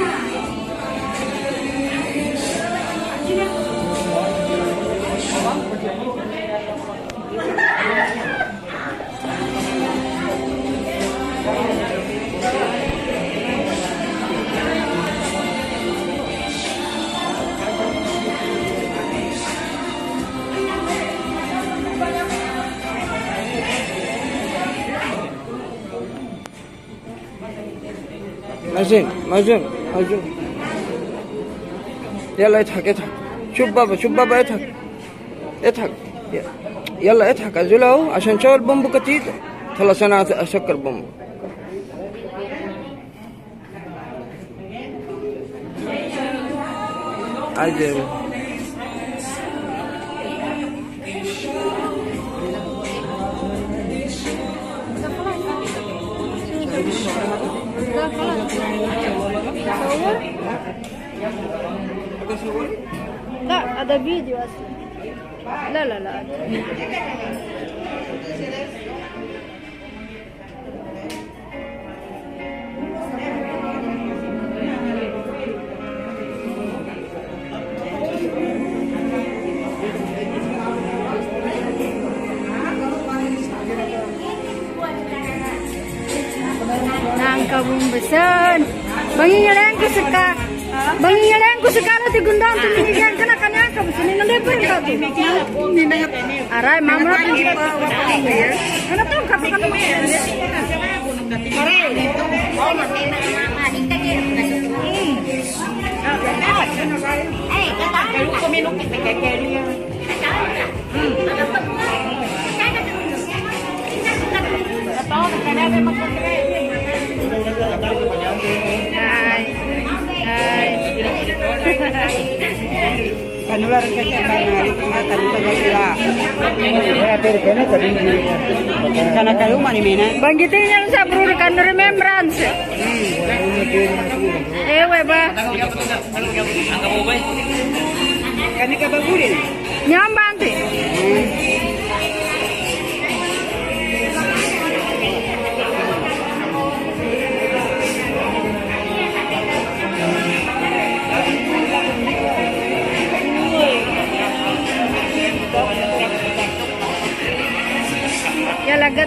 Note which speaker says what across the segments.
Speaker 1: Mazin. Yalla etak. Şub baba etak. Yalla etak azulau عشان شو البومب كتير خلاص انا اشكر بومب. عجب.
Speaker 2: لا هذا فيديو اصلا. لا nangka bumbesan banginya ko sekali di gundang tu minyak kena kanya ka busini nang lebar ka tu arai mamra tu kana tu ka kan
Speaker 1: Kanular ka kanari kana kayo manimena
Speaker 2: bangitinya lu sa bro kan remembrance weba
Speaker 1: kani ka bagulin
Speaker 2: nyambante ya lagat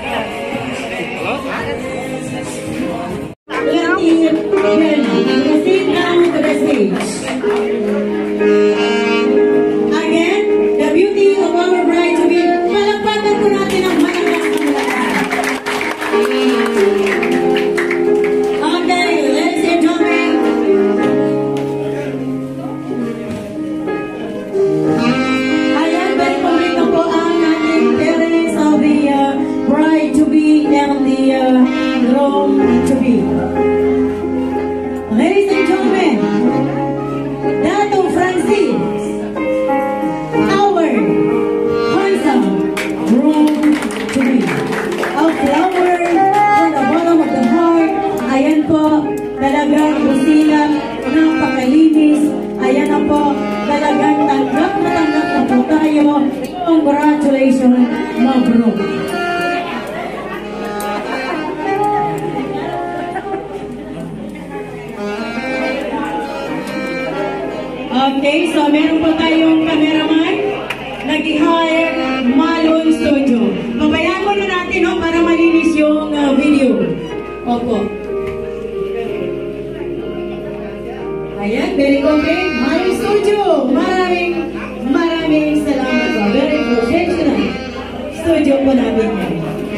Speaker 3: again, the beauty of our bride to be. Palakpakan po natin ang malakas ng lahat. Okay, ladies and gentlemen. Ayan, very complete na po ang ating parents of the bride to be and the groom to be. Ladies and gentlemen, Dato Francis, our handsome groom to be. A flower from the bottom of the heart. Ayan po, talagang busina ng pakalinis. Ayan na po, talagang tanggap na po tayo. Congratulations, mabruk. Okay, so meron po tayong cameraman. Nag-hire Malon Studio. Pabayaan mo na natin para malinis yung video. Opo. Ayan, very complete. Malon Studio. Maraming salamat po. Very professional studio po natin yan.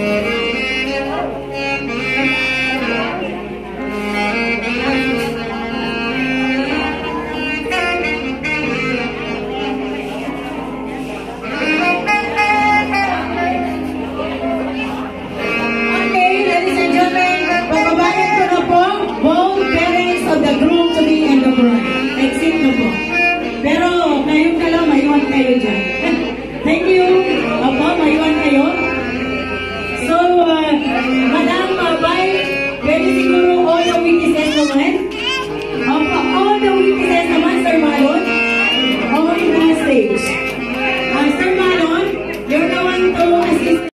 Speaker 3: Pero kayong dalawa, maiwan kayo dyan. Thank you. Opo, maiwan kayo. So, Madam Bay, pwede siguro all the witnesses naman.